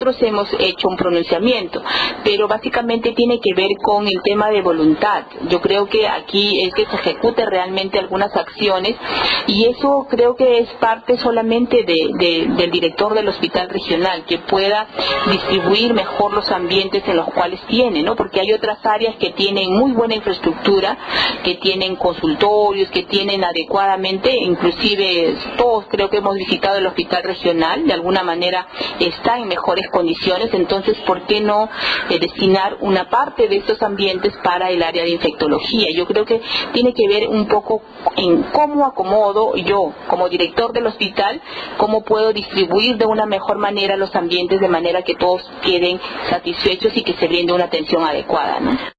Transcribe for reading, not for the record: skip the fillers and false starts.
nosotros hemos hecho un pronunciamiento, pero básicamente tiene que ver con el tema de voluntad. Yo creo que aquí es que se ejecute realmente algunas acciones, y eso creo que es parte solamente del director del hospital regional, que pueda distribuir mejor los ambientes en los cuales tiene, ¿no? Porque hay otras áreas que tienen muy buena infraestructura, que tienen consultorios, que tienen adecuadamente, inclusive todos creo que hemos visitado el hospital regional, de alguna manera está en mejores condiciones. Entonces, ¿por qué no destinar una parte de estos ambientes para el área de infectología? Yo creo que tiene que ver un poco en cómo acomodo yo, como director del hospital, cómo puedo distribuir de una mejor manera los ambientes de manera que todos queden satisfechos y que se brinde una atención adecuada, ¿no?